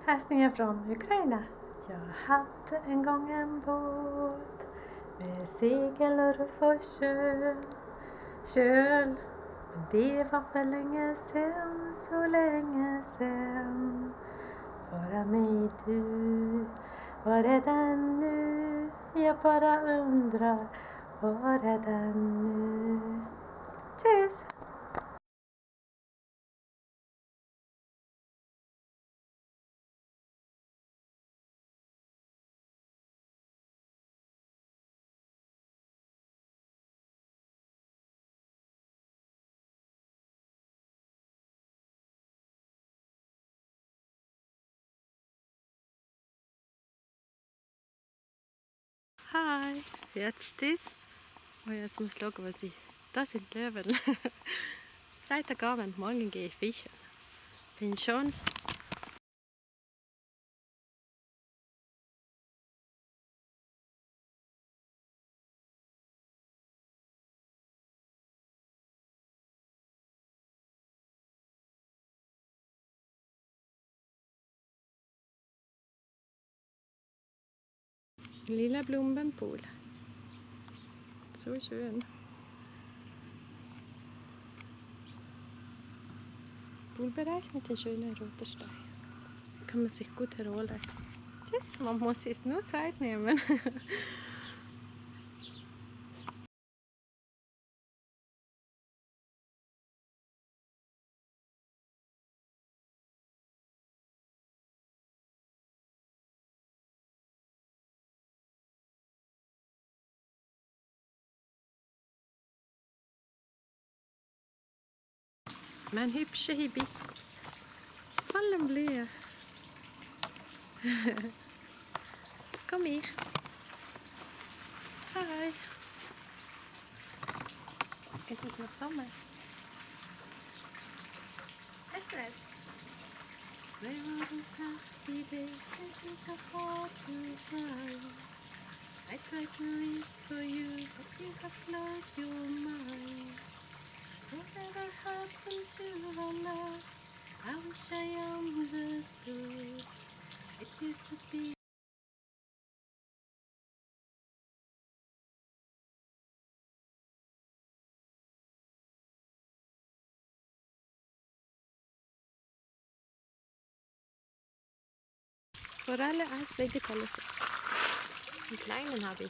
Hälsningar från Ukraina. Jag hade en gång en båt med segel och ruff och köl. Men det var för länge sen, så länge sen. Svara mig du, var är den nu? Jag bara undrar, var är den nu? Tjus! Hi, jetzt ist, jetzt muss ich schauen, was das sind Löwen. Freitagabend, morgen gehe ich fischen. Bin schon. Lila Blumenpool. So schön. Poolbereich mit den schönen roten Steinen. Kann man sich gut erholen. Tschüss, man muss sich nur Zeit nehmen. Men hübsche Hibiskus. Voll blühen. Kom hier. Hi. Es ist noch Sommer. Es ist. They were the happy days, they seem so hard to find. I tried to reach for you, but you have closed your mind. Whatever happened to our love? I wish I understood. It used to be. Forelle, Eis, Vegetales. Den kleinen habe ich.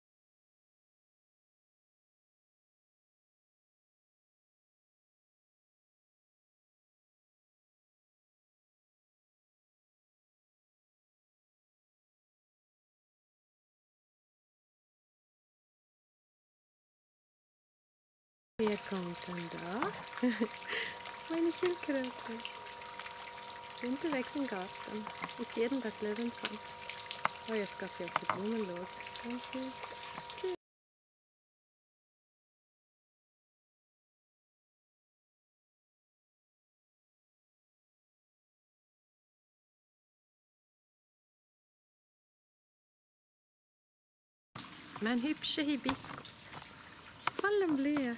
Wer kommt denn da? Meine Schildkröte. Unterwegs im Garten. Ist jeden Tag Löwenzahn. Oh, jetzt geht sie auf die Blumen los. Ganz süß. Men hübsche Hibiskus. Voll blühen.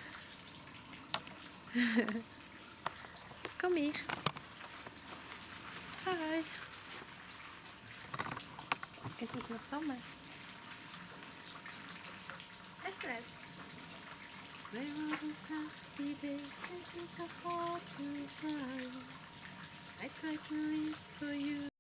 Kom hier. Hi. Es ist noch Sommer. Es ist. They were the happy days, they seem so hard to find. I tried to reach for you.